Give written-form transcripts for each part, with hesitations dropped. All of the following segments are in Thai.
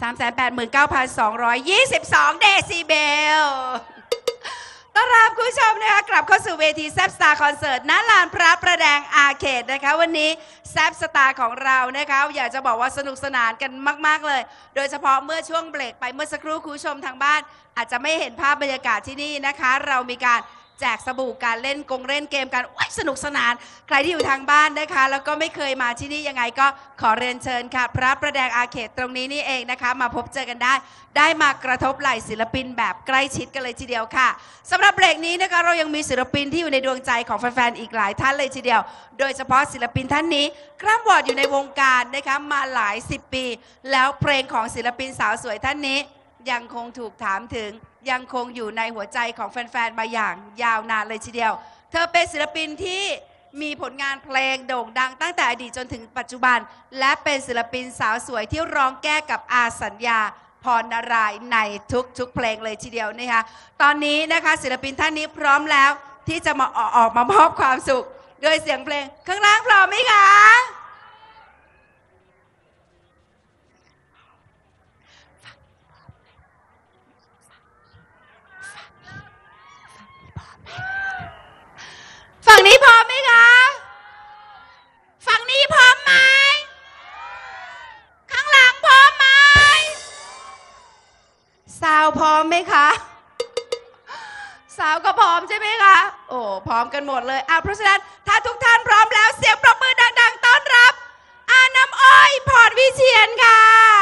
389,222 เดซิเบลต้อนรับคุณผู้ชมนะคะกลับเข้าสู่เวทีแซบสตาร์คอนเสิร์ตณลานพระประแดงอาร์เคดนะคะวันนี้แซบสตาร์ของเรานะคะอยากจะบอกว่าสนุกสนานกันมากๆเลยโดยเฉพาะเมื่อช่วงเบรกไปเมื่อสักครู่คุณผู้ชมทางบ้านอาจจะไม่เห็นภาพบรรยากาศที่นี่นะคะเรามีการแจกสบู่การเล่นเกมกันสนุกสนานใครที่อยู่ทางบ้านนะคะแล้วก็ไม่เคยมาที่นี่ยังไงก็ขอเรียนเชิญค่ะพระประแดงอาร์เคดตรงนี้นี่เองนะคะมาพบเจอกันได้มากระทบไหล่ศิลปินแบบใกล้ชิดกันเลยทีเดียวค่ะสำหรับเบรกนี้นะคะเรายังมีศิลปินที่อยู่ในดวงใจของแฟนๆอีกหลายท่านเลยทีเดียวโดยเฉพาะศิลปินท่านนี้คร่ำวอดอยู่ในวงการนะคะมาหลาย10 ปีแล้วเพลงของศิลปินสาวสวยท่านนี้ยังคงถูกถามถึงยังคงอยู่ในหัวใจของแฟนๆมาอย่างยาวนานเลยทีเดียวเธอเป็นศิลปินที่มีผลงานเพลงโด่งดังตั้งแต่อดีตจนถึงปัจจุบันและเป็นศิลปินสาวสวยที่ร้องแก้กับอาสัญญาพรนารายณ์ในทุกเพลงเลยทีเดียวนะคะตอนนี้นะคะศิลปินท่านนี้พร้อมแล้วที่จะมาออกมามอบความสุขโดยเสียงเพลงข้างล่างพร้อมไหมคะฝั่งนี้พร้อมไหมคะฝั่งนี้พร้อมไหมข้างหลังพร้อมไหมสาวพร้อมไหมคะสาวก็พร้อมใช่ไหมคะโอ้พร้อมกันหมดเลยเพราะฉะนั้นถ้าทุกท่านพร้อมแล้วเสียงปรบมือดังๆต้อนรับน้ำอ้อยพรวิเชียรค่ะ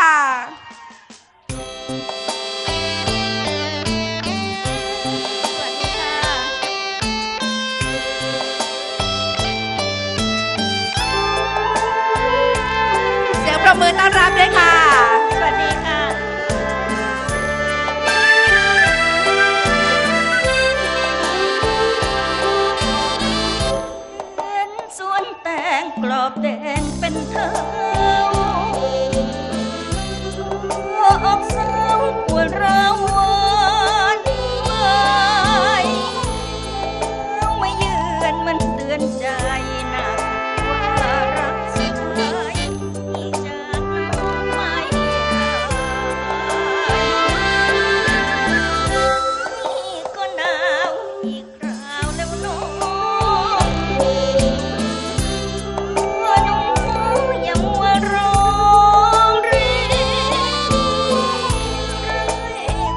ปรบมือต้อนรับด้วยค่ะสวัสดีค่ะเป็นสวนแตงกรอบแดงเป็นเธอออกสาวปวดร้าวหวานไม่ยืนมันเตือนใจหนักว่ารักสุดท้ายจากน้องไม่นี่ก็หนาวอีกคราวแล้วน้องยังว่าร้องเรีย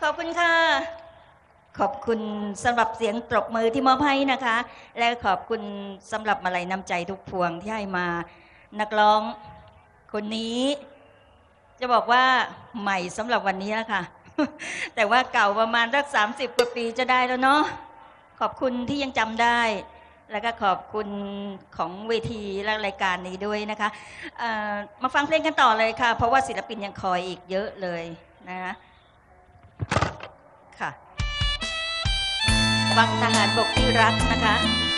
อบคุณค่ะขอบคุณสำหรับเสียงปรบมือที่มอบให้นะคะ และขอบคุณสำหรับมาลัยน้ำใจทุกพวงที่ให้มานักร้องคนนี้จะบอกว่าใหม่สำหรับวันนี้นะคะ แต่ว่าเก่าประมาณสัก30 กว่าปีจะได้แล้วเนาะขอบคุณที่ยังจำได้ แล้วก็ขอบคุณของเวทีและรายการนี้ด้วยนะคะมาฟังเพลงกันต่อเลยค่ะเพราะว่าศิลปินยังคอยอีกเยอะเลยนะคะค่ะวังทหารบกที่รักนะคะ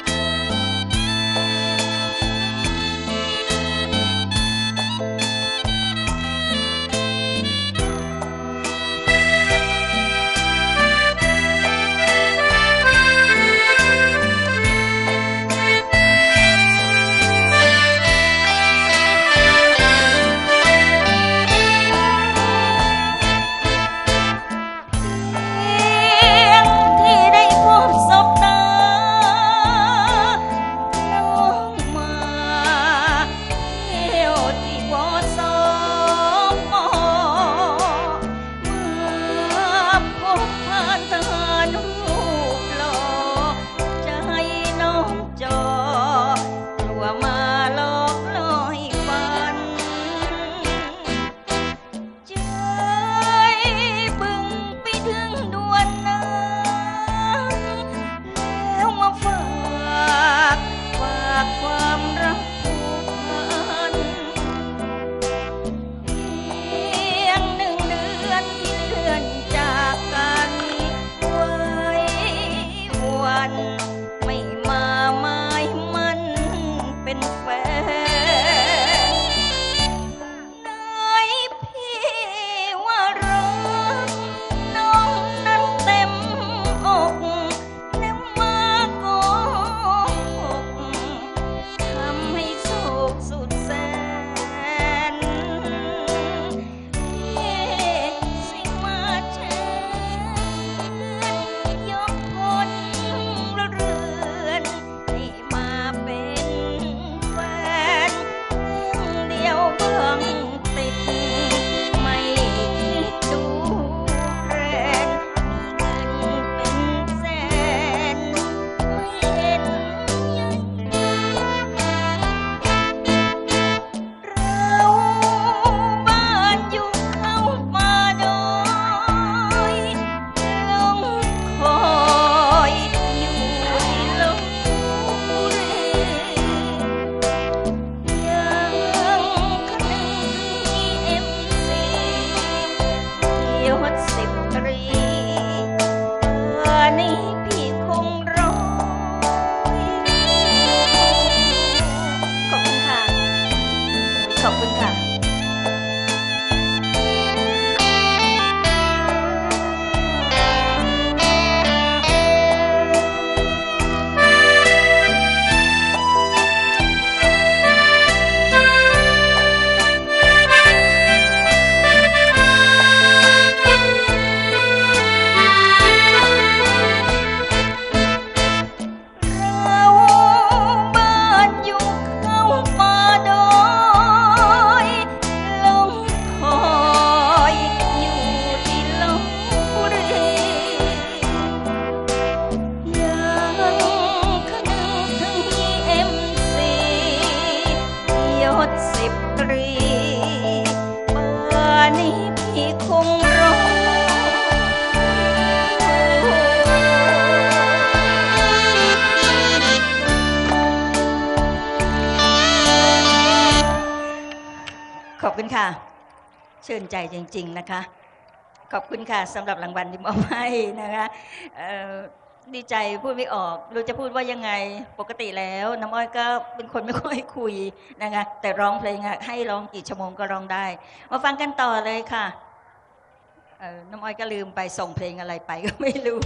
ขอบคุณค่ะชื่นใจจริงๆนะคะขอบคุณค่ะสำหรับรางวัลที่มอบให้นะคะดีใจพูดไม่ออกรู้จะพูดว่ายังไงปกติแล้วน้ำอ้อยก็เป็นคนไม่ค่อยคุยนะคะแต่ร้องเพลงให้ร้องกี่ชั่วโมงก็ร้องได้มาฟังกันต่อเลยค่ะน้ำอ้อยก็ลืมไปส่งเพลงอะไรไปก็ไม่รู้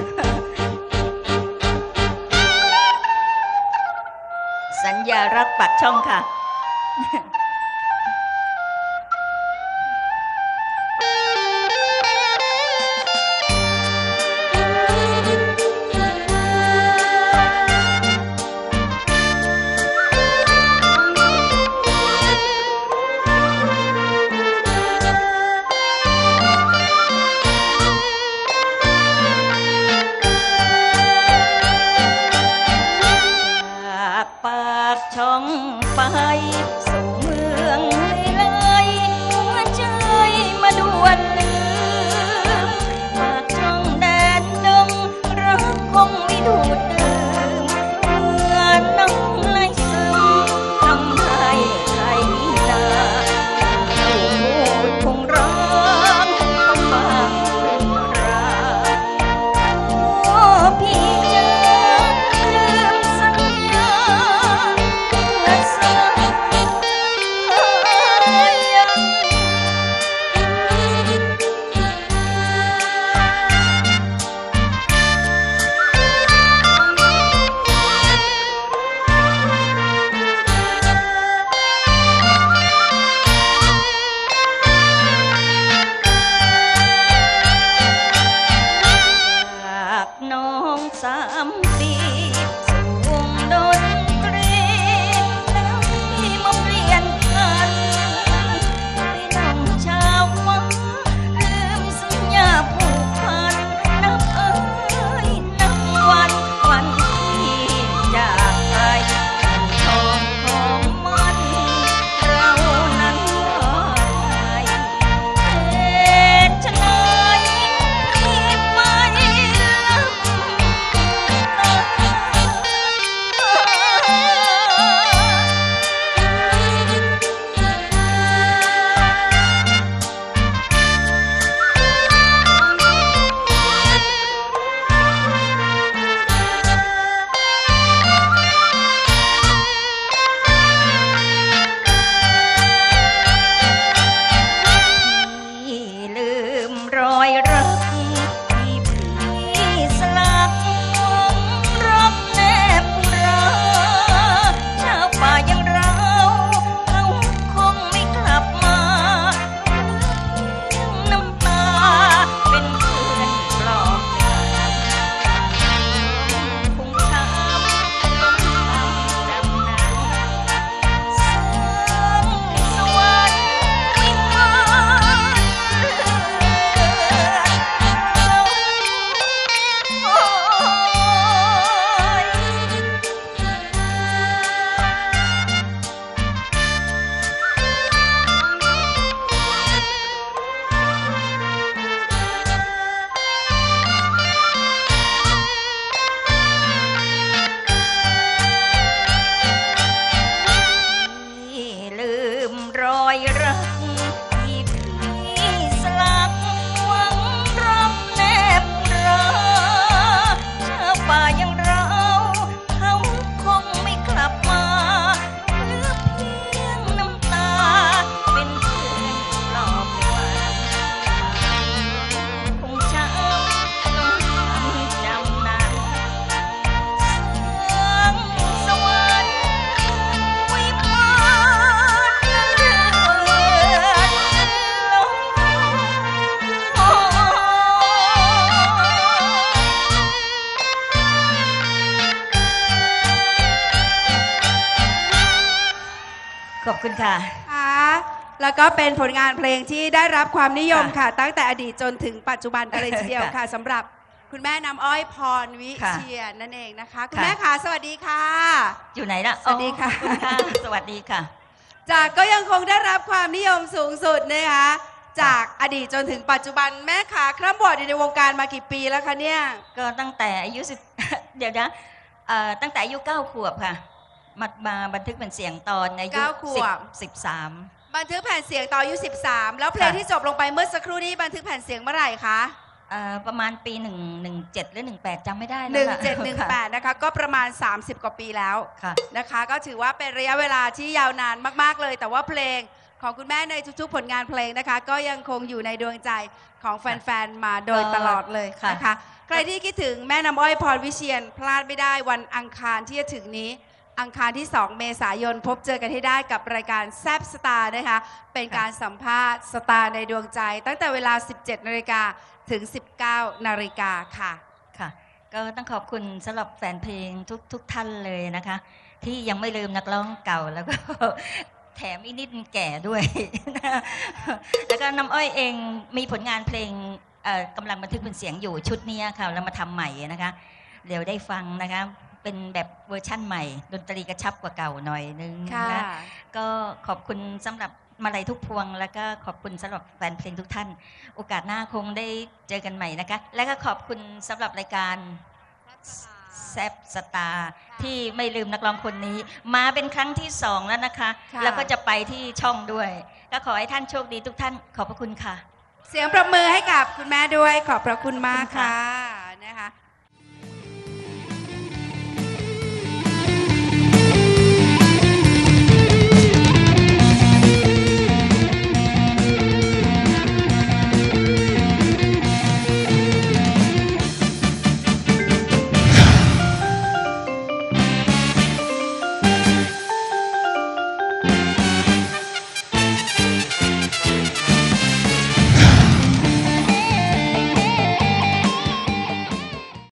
สัญญารักปักช่องค่ะ 3 ปีสู่วงดนตรีแล้วที่มาเปลี่ยนพันพี่น้องชาววังลืมสัญญาผูกพันนับนับวันที่จากไปทองของมันเรานั้นว่าเหตุไฉนที่ไปลับตา ที่ลืมรอยรักที่พี่สลักหวังรักแนบราชาวป่าอย่างเราเขาคงไม่กลับมาเพียงน้ำตาเป็นเพื่อนปลอบคงช้ำล้มตามดำน้ำ แสงสวรรค์วิมานเลืที่ลืมรอยรักที่พี่สลักหวังรับแนบราชาวป่าอย่างเราเขาคงไม่กลับมาเหลือเพียงน้ำตาเป็นเพื่อนปลอบคงช้ำต้องจำนานแสงสวรรค์วิมานเลื่อนลง ขอบคุณค่ะค่ะแล้วก็เป็นผลงานเพลงที่ได้รับความนิยมค่ะ ตั้งแต่อดีตจนถึงปัจจุบันกันเลยทีเดียวค่ะสำหรับคุณแม่น้ำอ้อยพรวิเชียรนั่นเองนะคะ คุณแม่ค่ะสวัสดีค่ะอยู่ไหนล่ะสวัสดีค่ะขอบคุณค่ะ สวัสดีค่ะจากก็ยังคงได้รับความนิยมสูงสุดนะคะจากอดีตจนถึงปัจจุบันแม่ขาคร่ำบอดอยู่ในวงการมากี่ปีแล้วคะเนี่ยก็ตั้งแต่อายุ10 เดี๋ยวนะตั้งแต่อายุ9 ขวบค่ะ มาบันทึกเป็นเสียงตอนอายุ 9 ขวบ 13 บันทึกแผ่นเสียงตอนอายุ13 แล้วเพลงค่ะที่จบลงไปเมื่อสักครู่นี้บันทึกแผ่นเสียงเมื่อไหร่คะประมาณปี117หรือ18จำไม่ได้แล้วค่ะ 1718นะคะก็ประมาณ 30 กว่าปีแล้วค่ะนะคะก็ถือว่าเป็นระยะเวลาที่ยาวนานมากๆเลย แต่ว่าเพลงของคุณแม่ในทุกๆผลงานเพลงนะคะ ก็ยังคงอยู่ในดวงใจของแฟนๆมาโดยตลอดเลยค่ะนะคะใครที่คิดถึงแม่น้ำอ้อยพรวิเชียรพลาดไม่ได้วันอังคารที่จะถึงนี้ อังคารที่ 2 เมษายนพบเจอกันให้ได้กับรายการแซบสตาร์นะคะเป็นการสัมภาษณ์สตาร์ในดวงใจ ตั้งแต่เวลา 17 นาฬิกาถึง 19 นาฬิกาค่ะค่ะ ก็ต้องขอบคุณสำหรับแฟนเพลงทุกท่านเลยนะคะ ที่ยังไม่ลืมนักร้องเก่าแล้วก็ แถมอีกนิดแก่ด้วย แล้วก็น้ำอ้อยเองมีผลงานเพลงกำลังบันทึกเป็นเสียงอยู่ชุดนี้ค่ะเรามาทำใหม่นะคะ เดี๋ยวได้ฟังนะคะ เป็นแบบเวอร์ชั่นใหม่ ดนตรีกระชับกว่าเก่าหน่อยนึงค่ะนะก็ขอบคุณสำหรับมาลัยทุกพวง แล้วก็ขอบคุณสำหรับแฟนเพลงทุกท่าน โอกาสหน้าคงได้เจอกันใหม่นะคะ และก็ขอบคุณสำหรับรายการแซบสตาร์ที่ไม่ลืมนักร้องคนนี้ มาเป็นครั้งที่ 2 แล้วนะคะค่ะแล้วก็จะไปที่ช่องด้วย ก็ขอให้ท่านโชคดีทุกท่านขอบพระคุณค่ะเสียงปรบมือให้กับคุณแม่ด้วยขอบพระคุณมากขอบคุณค่ะค่ะ